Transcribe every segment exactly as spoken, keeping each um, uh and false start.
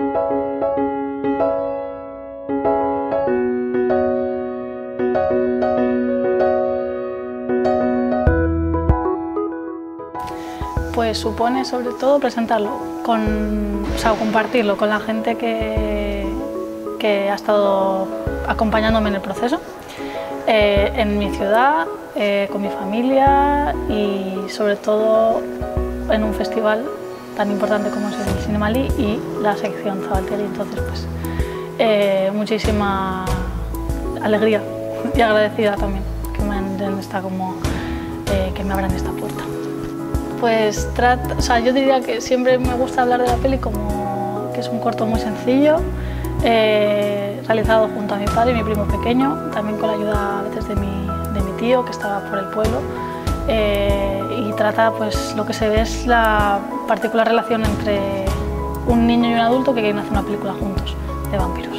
Pues supone sobre todo presentarlo, con, o sea, compartirlo con la gente que, que ha estado acompañándome en el proceso, eh, en mi ciudad, eh, con mi familia y sobre todo en un festival tan importante como es el Cinemalí y la sección Zabaltegui. Entonces, pues, eh, muchísima alegría y agradecida también que me, han, esta como, eh, que me abran esta puerta. Pues trata, o sea, yo diría que siempre me gusta hablar de la peli como que es un corto muy sencillo, eh, realizado junto a mi padre y mi primo pequeño, también con la ayuda a veces de mi, de mi tío que estaba por el pueblo, eh, y trata, pues lo que se ve es la particular relación entre un niño y un adulto que quieren hacer una película juntos de vampiros.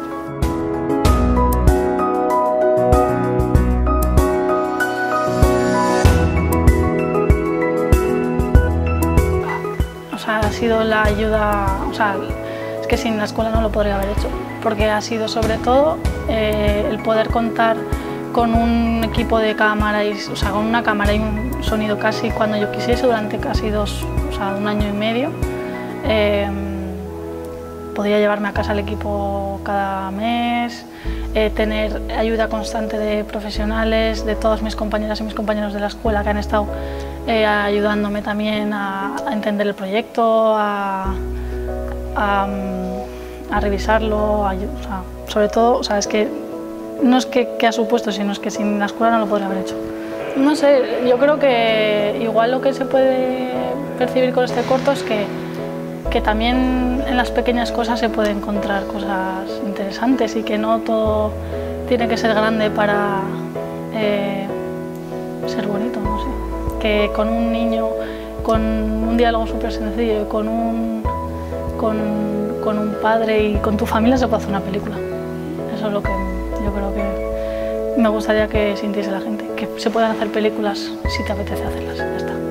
O sea, ha sido la ayuda, o sea, es que sin la escuela no lo podría haber hecho, porque ha sido sobre todo eh, el poder contar con un equipo de cámara, y, o sea, con una cámara y un sonido casi cuando yo quisiese durante casi dos, o sea, un año y medio. Eh, podía llevarme a casa el equipo cada mes, eh, tener ayuda constante de profesionales, de todas mis compañeras y mis compañeros de la escuela que han estado eh, ayudándome también a, a entender el proyecto, a, a, a revisarlo, a, o sea, sobre todo, o sea, es que no es que, que ha supuesto, sino es que sin la escuela no lo podría haber hecho. No sé, yo creo que igual lo que se puede percibir con este corto es que que también en las pequeñas cosas se puede encontrar cosas interesantes y que no todo tiene que ser grande para eh, ser bonito, no sé. Que con un niño, con un diálogo súper sencillo y con un, con, con un padre y con tu familia se puede hacer una película. Eso es lo que yo creo que me gustaría que sintiese la gente, que se puedan hacer películas si te apetece hacerlas, ya está.